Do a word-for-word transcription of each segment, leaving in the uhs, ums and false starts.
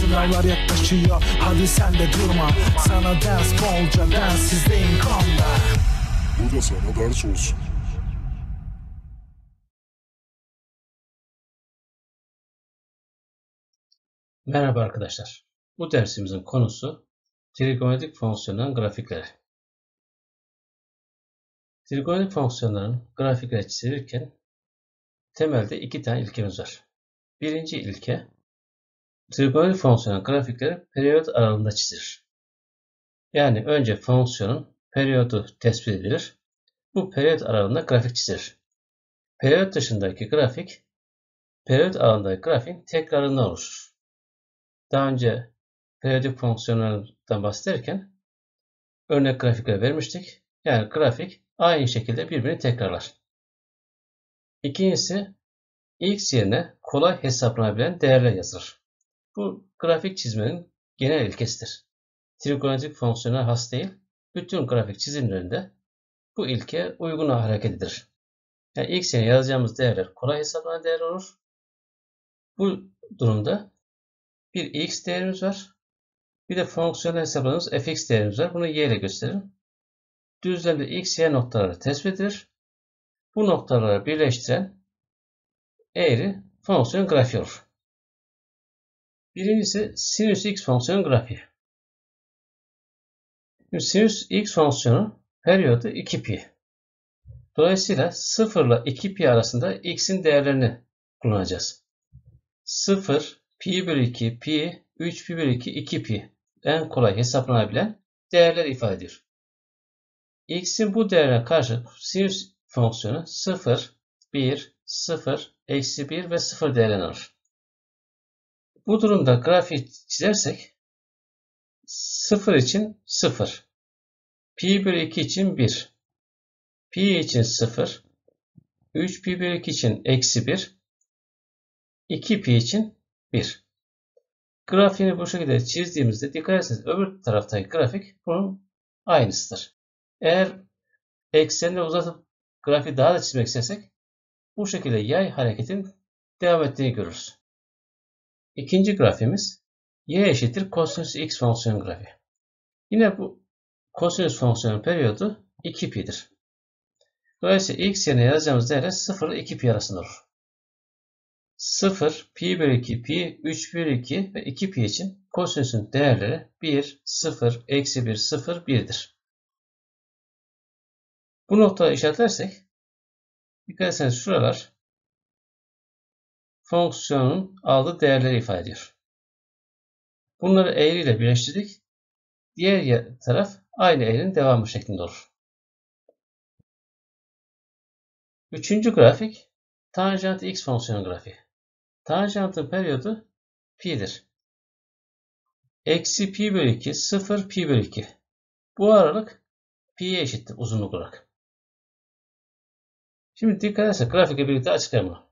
Sınavlar yaklaşıyor, hadi sen de durma. Sana ders bolca, densizliğin konda. Bu da sana ders olsun. Merhaba arkadaşlar. Bu dersimizin konusu trigonometrik fonksiyonların grafikleri. Trigonometrik fonksiyonların grafikleri çizilirken temelde iki tane ilkemiz var. Birinci ilke, trigonometrik fonksiyonun grafikleri periyot aralığında çizilir. Yani önce fonksiyonun periyodu tespit edilir. Bu periyot aralığında grafik çizilir. Periyot dışındaki grafik, periyot aralığındaki grafiğin tekrarından oluşur. Daha önce periyodik fonksiyonlardan bahsederken örnek grafikler vermiştik. Yani grafik aynı şekilde birbirini tekrarlar. İkincisi, x yerine kolay hesaplanabilen değerler yazılır. Bu grafik çizmenin genel ilkesidir. Trigonometrik fonksiyonlar has değil, bütün grafik çizimlerinde bu ilke uygun hareket edilir. Yani x yerine yazacağımız değerler kolay hesaplanan değerler olur. Bu durumda bir x değerimiz var. Bir de fonksiyonda hesapladığımız fx değerimiz var. Bunu y ile gösterelim. Düzlemde x, y noktaları tespit edilir. Bu noktaları birleştiren eğri fonksiyon grafiği olur. Birincisi sinüs x fonksiyonun grafiği. Şimdi sinüs x fonksiyonu periyodu iki pi. Dolayısıyla sıfır ile iki pi arasında x'in değerlerini kullanacağız. sıfır, pi bölü iki, pi, üç pi bölü iki, iki pi en kolay hesaplanabilen değerler ifade ediyor. X'in bu değerine karşı sinüs fonksiyonu sıfır, bir, sıfır, eksi bir ve sıfır değerlerini alır. Bu durumda grafik çizersek sıfır için sıfır, pi bölü iki için bir, pi için sıfır, üç pi bölü iki için eksi bir, iki pi için bir. Grafiğini bu şekilde çizdiğimizde dikkat ederseniz öbür taraftaki grafik bunun aynısıdır. Eğer eksenleri uzatıp grafiği daha da çizmek istersek bu şekilde yay hareketin devam ettiğini görürüz. İkinci grafiğimiz y eşittir kosinüs x fonksiyon grafiği. Yine bu kosinüs fonksiyonun periyodu iki pi'dir. Dolayısıyla x yerine yazacağımız değerler sıfır ile iki pi arasında olur. sıfır, pi bölü iki, pi, üç pi bölü iki ve iki pi için kosinüsün değerleri bir, sıfır, eksi bir, sıfır, bir'dir. Bu noktada işaretlersek dikkat ederseniz şuralar fonksiyonun aldığı değerleri ifade ediyor. Bunları eğri ile birleştirdik. Diğer taraf aynı eğrinin devamı şeklinde olur. Üçüncü grafik tanjant x fonksiyonu grafiği. Tanjantın periyodu pi'dir. Eksi pi bölü iki, sıfır pi bölü iki. Bu aralık pi'ye eşittir uzunluk olarak. Şimdi dikkat edersek grafikle birlikte açıklayalım bunu.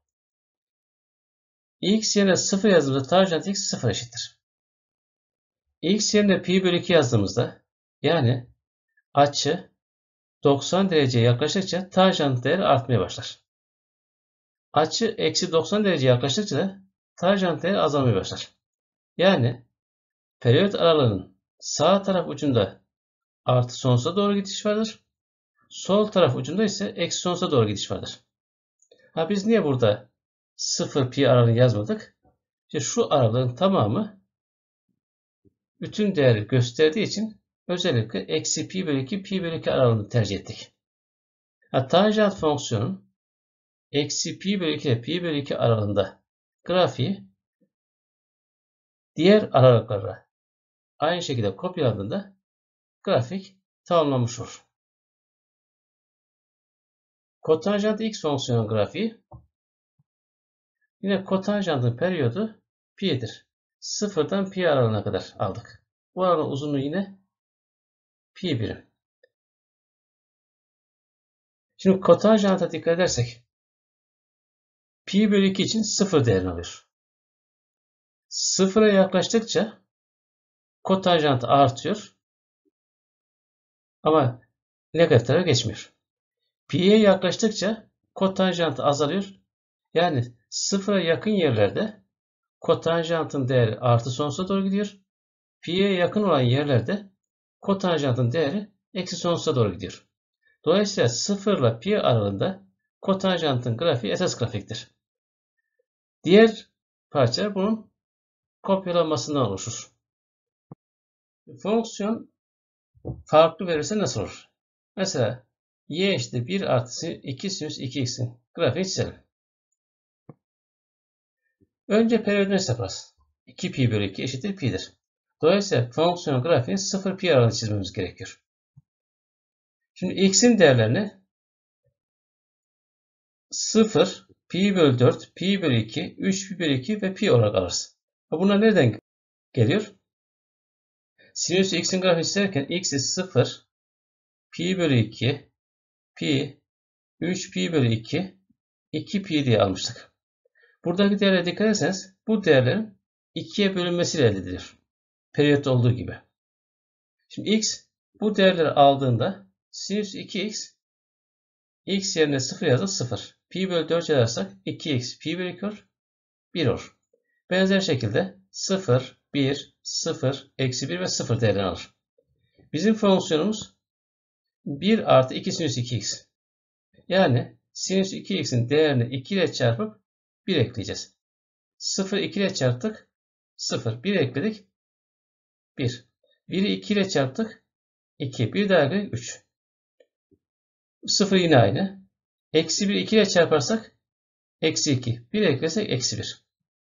X yerine sıfır yazdığımızda tanjant x sıfır eşittir. X yerine pi bölü iki yazdığımızda yani açı doksan dereceye yaklaştıkça tanjant değeri artmaya başlar. Açı eksi doksan dereceye yaklaştıkça da tanjant değeri azalmaya başlar. Yani periyot aralığının sağ taraf ucunda artı sonsuza doğru gidiş vardır. Sol taraf ucunda ise eksi sonsuza doğru gidiş vardır. Ha biz niye burada sıfır pi aralığını yazmadık? İşte şu aralığın tamamı bütün değeri gösterdiği için özellikle eksi pi bölü iki, pi bölü iki aralığını tercih ettik. Ha, tanjant fonksiyonun eksi pi bölü iki ile pi bölü iki aralığında grafiği diğer aralıklara aynı şekilde kopyaladığında grafik tamamlanmış olur. Kotanjant x fonksiyonun grafiği yine kotanjantın periyodu pi'dir. Sıfırdan pi aralığına kadar aldık. Bu aralığın uzunluğu yine pi birim. Şimdi kotanjanta dikkat edersek pi bölü iki için sıfır değerini alıyor. Sıfıra yaklaştıkça kotanjant artıyor ama negatif tarafa geçmiyor. Pi'ye yaklaştıkça kotanjant azalıyor. Yani sıfıra yakın yerlerde kotanjantın değeri artı sonsuza doğru gidiyor. Pi'ye yakın olan yerlerde kotanjantın değeri eksi sonsuza doğru gidiyor. Dolayısıyla sıfır ile pi aralığında kotanjantın grafiği esas grafiktir. Diğer parça bunun kopyalanmasından oluşur. Fonksiyon farklı verirse nasıl olur? Mesela y eşittir bir artı iki sinüs iki x'in grafiği çizelim. Önce periyodunu hesaplarız. iki pi bölü iki eşittir pi'dir. Dolayısıyla fonksiyon grafiğini sıfır pi aralığında çizmemiz gerekiyor. Şimdi x'in değerlerini sıfır, pi bölü dört, pi bölü iki, üç pi bölü iki ve pi olarak alırız. Bunlar nereden geliyor? Sinüs x'in grafiğini çizerken x'i sıfır, pi bölü iki, pi, üç pi bölü iki, iki pi diye almıştık. Buradaki değerlere dikkat ederseniz bu değerlerin ikiye bölünmesiyle elde edilir. Periyot olduğu gibi. Şimdi x bu değerleri aldığında sinüs iki x x yerine sıfır yazdık sıfır. Pi bölü dört yazarsak iki x pi bölü iki olur. bir olur. Benzer şekilde sıfır, bir, sıfır, eksi bir ve sıfır değerlerini alır. Bizim fonksiyonumuz bir artı iki sinüs iki x. Yani sinüs iki x'in değerini iki ile çarpıp bir ekleyeceğiz. sıfır iki ile çarptık. sıfır. bir ekledik. bir. bir'i iki ile çarptık. iki. bir daha ekledik. üç. sıfır yine aynı. Eksi bir iki ile çarparsak eksi iki. bir eklesek eksi bir.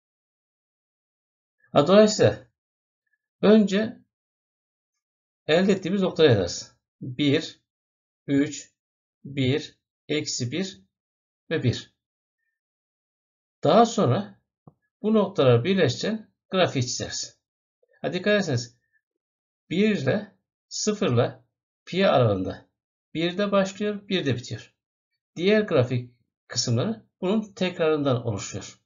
Dolayısıyla önce elde ettiğimiz noktaları yazarız. bir, üç, bir, eksi bir ve bir. Daha sonra bu noktaları birleştiren grafiği çizeriz. Hadi dikkat ederseniz bir ile sıfır ile pi aralığında birde başlıyor, birde bitiyor. Diğer grafik kısımları bunun tekrarından oluşuyor.